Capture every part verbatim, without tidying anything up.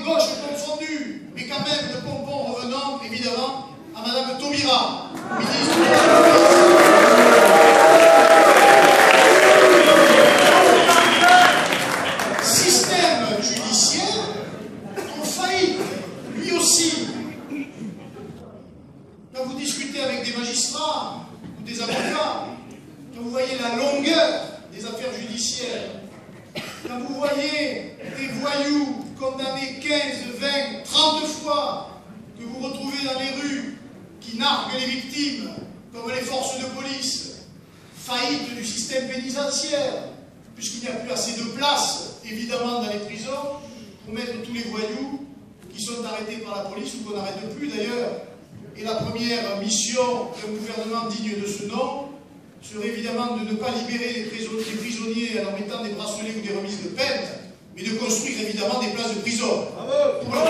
gauche confondue, mais quand même le pompon revenant évidemment à Madame Taubira, ministre de la Justice. Système judiciaire en faillite, lui aussi. Quand vous discutez avec des magistrats ou des avocats, quand vous voyez la longueur des affaires judiciaires, quand vous voyez des voyous condamnés quinze, vingt, trente fois, que vous retrouvez dans les rues, qui narguent les victimes, comme les forces de police, faillite du système pénitentiaire, puisqu'il n'y a plus assez de place, évidemment, dans les prisons, pour mettre tous les voyous qui sont arrêtés par la police, ou qu'on n'arrête plus d'ailleurs. Et la première mission d'un gouvernement digne de ce nom serait évidemment de ne pas libérer les prisonniers en leur mettant des bracelets ou des remises de peine, mais de construire évidemment des places de prison. Bravo. Pour le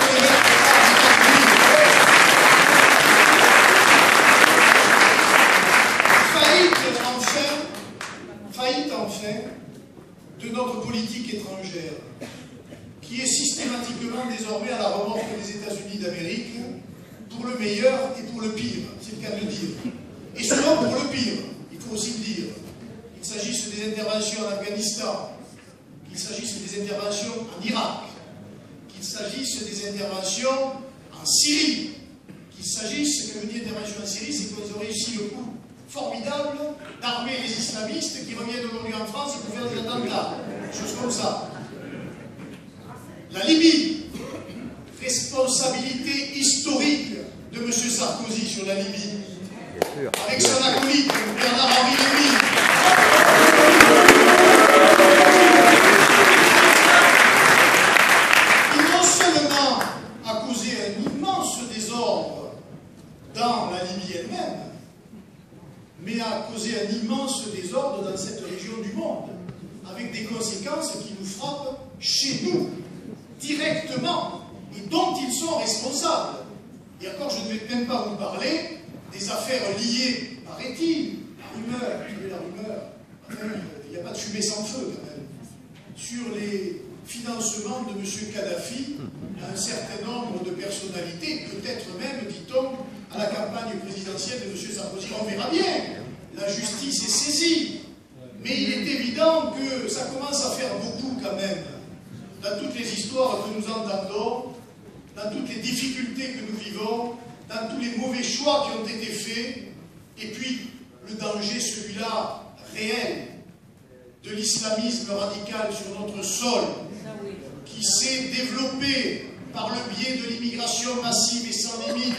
faillite enfin, faillite enfin de notre politique étrangère, qui est systématiquement désormais à la remorque des États-Unis d'Amérique, pour le meilleur et pour le pire, c'est le cas de le dire. Et souvent pour le pire, il faut aussi le dire. Qu'il s'agisse des interventions en Afghanistan, qu'il s'agisse des interventions en Irak, qu'il s'agisse des interventions en Syrie, qu'il s'agisse, quand je dis intervention en Syrie, c'est qu'ils ont réussi le coup formidable d'armer les islamistes qui reviennent aujourd'hui en France pour faire des attentats, des choses comme ça. La Libye, responsabilité historique de M. Sarkozy sur la Libye, avec son acolyte Bernard-Henri Lévy. Qui non seulement a causé un immense désordre dans la Libye elle-même, mais a causé un immense désordre dans cette région du monde, avec des conséquences qui nous frappent chez nous, directement, et dont ils sont responsables. Et encore, je ne vais même pas vous parler des affaires liées, paraît-il, la rumeur, tu veux la rumeur, enfin, il n'y a pas de fumée sans feu quand même, sur les financements de M. Kadhafi à un certain nombre de personnalités, peut-être même, dit-on, à la campagne présidentielle de M. Sarkozy. On verra bien, la justice est saisie, mais il est évident que ça commence à faire beaucoup quand même, dans toutes les histoires que nous entendons, dans toutes les difficultés que nous vivons, dans tous les mauvais choix qui ont été faits, et puis le danger, celui-là, réel, de l'islamisme radical sur notre sol, qui s'est développé par le biais de l'immigration massive et sans limite.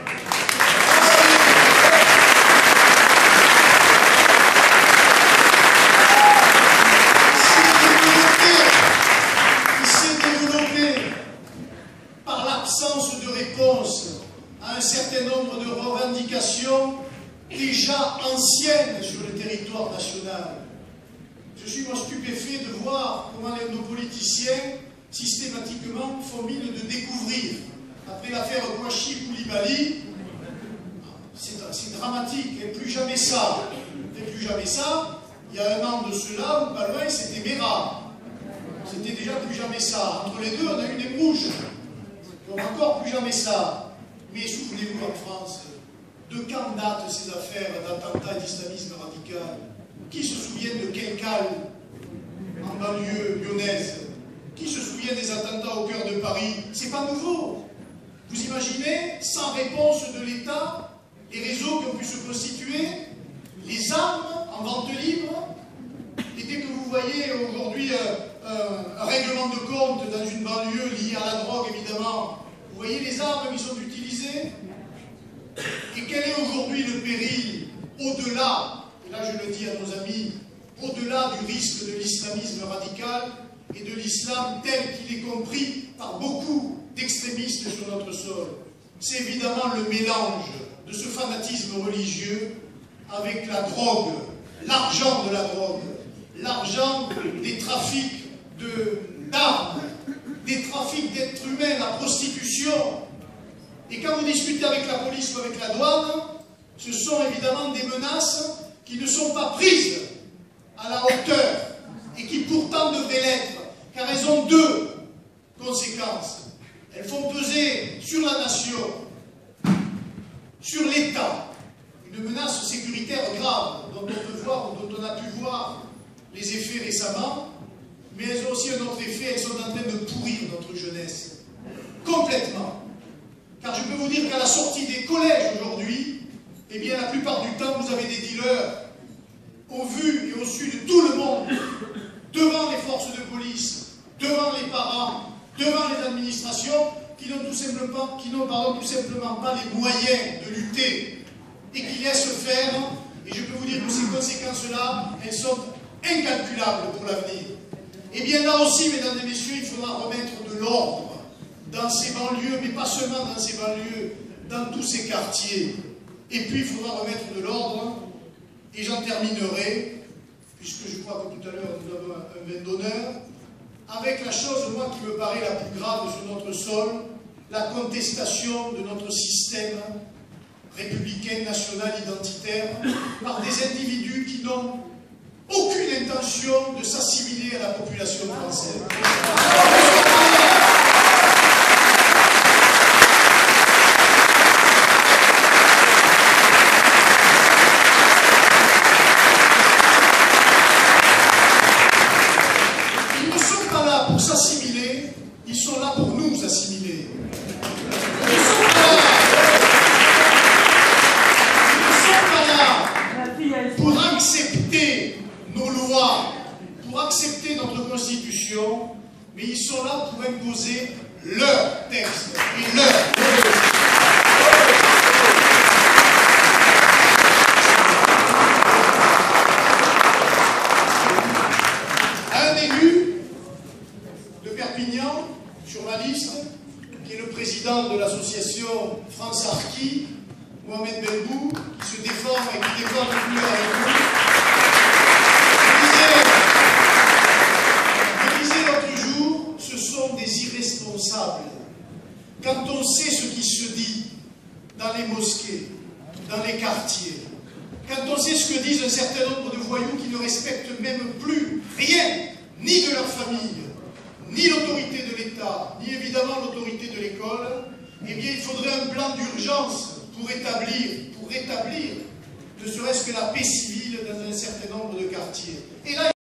Qui s'est développé par l'absence de réponse à un certain nombre de revendications déjà anciennes sur le territoire national. Je suis moi stupéfait de voir comment les, nos politiciens systématiquement font mine de découvrir. Après l'affaire Kouachi Koulibaly, c'est dramatique, et plus jamais ça. Et plus jamais ça, il y a un an de cela, ou pas loin, c'était Mera. C'était déjà plus jamais ça. Entre les deux, on a eu des bouches. Donc encore plus jamais ça. Mais souvenez-vous en France, de quand datent ces affaires d'attentats et d'islamisme radical? Qui se souvient de Kelkal en banlieue lyonnaise? Qui se souvient des attentats au cœur de Paris? C'est pas nouveau. Vous imaginez, sans réponse de l'État, les réseaux qui ont pu se constituer, les armes en vente libre, et dès que vous voyez aujourd'hui euh, euh, un règlement de compte dans une banlieue lié à la drogue, évidemment, vous voyez les armes qui sont utilisées. Et quel est aujourd'hui le péril au-delà, et là je le dis à nos amis, au-delà du risque de l'islamisme radical et de l'islam tel qu'il est compris par beaucoup d'extrémistes sur notre sol? C'est évidemment le mélange de ce fanatisme religieux avec la drogue, l'argent de la drogue, l'argent des trafics d'armes, des trafics d'êtres humains, la prostitution. Et quand vous discutez avec la police ou avec la douane, ce sont évidemment des menaces qui ne sont pas prises à la hauteur et qui pourtant devraient l'être, car elles ont deux conséquences. elles font peser sur la nation, sur l'État, une menace sécuritaire grave dont on peut voir, dont on a pu voir les effets récemment, mais elles ont aussi un autre effet, elles sont en train de pourrir notre jeunesse, complètement. Car je peux vous dire qu'à la sortie des collèges aujourd'hui, eh bien la plupart du temps vous avez des dealers au vu et au su de tout le monde, devant les forces de police, devant les parents, devant les administrations, qui n'ont tout simplement, qui n'ont, pardon, tout simplement pas les moyens de lutter et qui laissent faire. Et je peux vous dire que ces conséquences-là, elles sont incalculables pour l'avenir. Et bien là aussi, mesdames et messieurs, il faudra remettre de l'ordre dans ces banlieues, mais pas seulement dans ces banlieues, dans tous ces quartiers. Et puis il faudra remettre de l'ordre, et j'en terminerai, puisque je crois que tout à l'heure nous avons un vin d'honneur, avec la chose, moi, qui me paraît la plus grave sur notre sol, la contestation de notre système républicain, national, identitaire, par des individus qui n'ont aucune intention de s'assimiler à la population française. Ils ne sont pas là pour s'assimiler, ils sont là pour nous assimiler. Ils ne sont pas là, ils ne sont pas là pour accepter nos lois, pour accepter notre constitution, mais ils sont là pour imposer leur texte et leur un élu de Perpignan sur ma liste, qui est le président de l'association France Harki, Mohamed Belbou, qui se défend et qui défend le plus avec nous. Je disais l'autre jour, ce sont des irresponsables. Quand on sait ce qui se dit dans les mosquées, dans les quartiers, quand on sait ce que disent un certain nombre de voyous qui ne respectent même plus rien, ni de leur famille, ni l'autorité de l'État, ni évidemment l'autorité de l'école, eh bien il faudrait un plan d'urgence pour établir, pour rétablir ne serait-ce que la paix civile dans un certain nombre de quartiers. Et là,